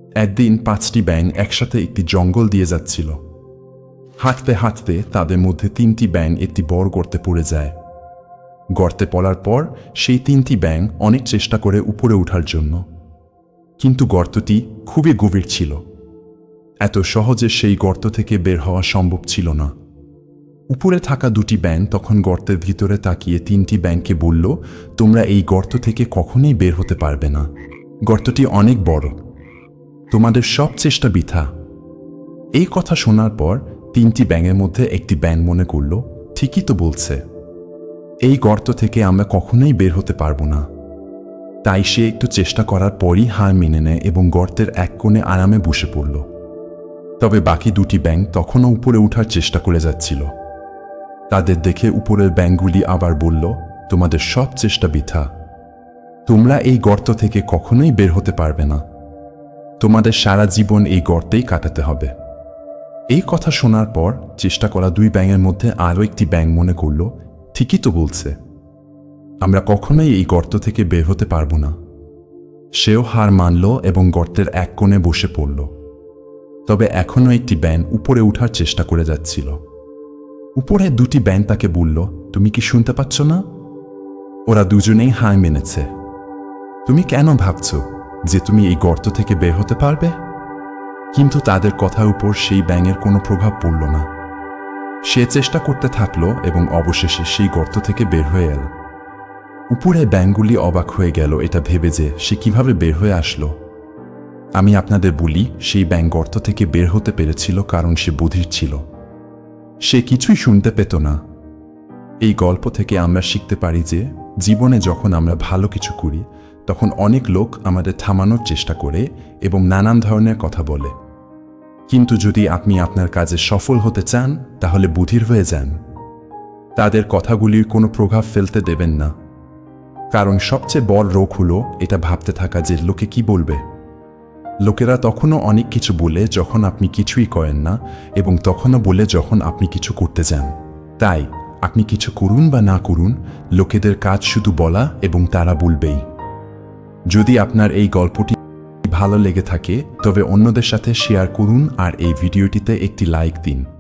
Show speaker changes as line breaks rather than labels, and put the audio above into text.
একদিন 5টি ব্যাঙ একসাথে একটি জঙ্গল দিয়ে যাচ্ছিল। হাঁটতে হাঁটতে তাদের মধ্যে 3টি ব্যাঙ একটি বড় গর্তে পড়ে যায়। গর্তে পড়ার পর সেই 3টি ব্যাঙ অনেক চেষ্টা করে উপরে ওঠার জন্য, কিন্তু গর্তটি খুবই গভীর ছিল। এত সহজে সেই গর্ত থেকে বের হওয়া সম্ভব ছিল না। উপরে থাকা 2টি ব্যাঙ তখন গর্তের ভিতরে তাকিয়ে 3টি ব্যাঙকে বলল, তোমরা এই গর্ত থেকে কখনোই বের হতে পারবে না। গর্তটি অনেক বড়, তোমাদের সব চেষ্টা বৃথা। এই কথা শোনার পর 3টি ব্যাঙের মধ্যে একটি ব্যাঙ মনে করল, ঠিকই তো বলছে, এই গর্ত থেকে আমরা কখনোই বের হতে পারবো না। তাই সে একটু চেষ্টা করার পরই হার মেনে নেয় এবং গর্তের এক কোণে আরামে বসে পড়ল। তবে বাকি 2টি ব্যাঙ তখনও উপরে ওঠার চেষ্টা করে যাচ্ছিল। তাদের দেখে উপরের ব্যাঙগুলি আবার বলল, তোমাদের সব চেষ্টা বৃথা, তোমরা এই গর্ত থেকে কখনোই বের হতে পারবে না। তোমাদের সারা জীবন এই গর্তেই কাটাতে হবে। এই কথা শোনার পর চেষ্টা করা 2 ব্যাঙের মধ্যে আরও একটি ব্যাঙ মনে করল, ঠিকই তো বলছে, আমরা কখনোই এই গর্ত থেকে বের হতে পারবো না। সেও হার মানল এবং গর্তের এক কোণে বসে পড়ল। তবে এখনও একটি ব্যাঙ উপরে ওঠার চেষ্টা করে যাচ্ছিল। উপরে 2টি ব্যাঙ তাকে বলল, তুমি কি শুনতে পাচ্ছ না? ওরা দুজনেই হার মেনেছে। তুমি কেন ভাবছো যে তুমি এই গর্ত থেকে বের হতে পারবে? কিন্তু তাদের কথার উপর সেই ব্যাঙের কোনো প্রভাব পড়ল না। সে চেষ্টা করতে থাকলো এবং অবশেষে সেই গর্ত থেকে বের হয়ে এল। উপরে ব্যাঙগুলি অবাক হয়ে গেল এটা ভেবে যে সে কিভাবে বের হয়ে আসলো। আমি আপনাদের বলি, সেই ব্যাঙ গর্ত থেকে বের হতে পেরেছিল কারণ সে বধির ছিল। সে কিছুই শুনতে পেত না। এই গল্প থেকে আমরা শিখতে পারি যে জীবনে যখন আমরা ভালো কিছু করি তখন অনেক লোক আমাদের থামানোর চেষ্টা করে এবং নানান ধরনের কথা বলে। কিন্তু যদি আপনি আপনার কাজে সফল হতে চান তাহলে বধির হয়ে যান। তাদের কথাগুলির কোনো প্রভাব ফেলতে দেবেন না, কারণ সবচেয়ে বড় রোগ হলো এটা ভাবতে থাকা যে লোকে কি বলবে। লোকেরা তখনও অনেক কিছু বলে যখন আপনি কিছুই করেন না, এবং তখনও বলে যখন আপনি কিছু করতে যান। তাই আপনি কিছু করুন বা না করুন, লোকেদের কাজ শুধু বলা এবং তারা বলবেই। যদি আপনার এই গল্পটি ভালো লেগে থাকে তবে অন্যদের সাথে শেয়ার করুন আর এই ভিডিওটিতে একটি লাইক দিন।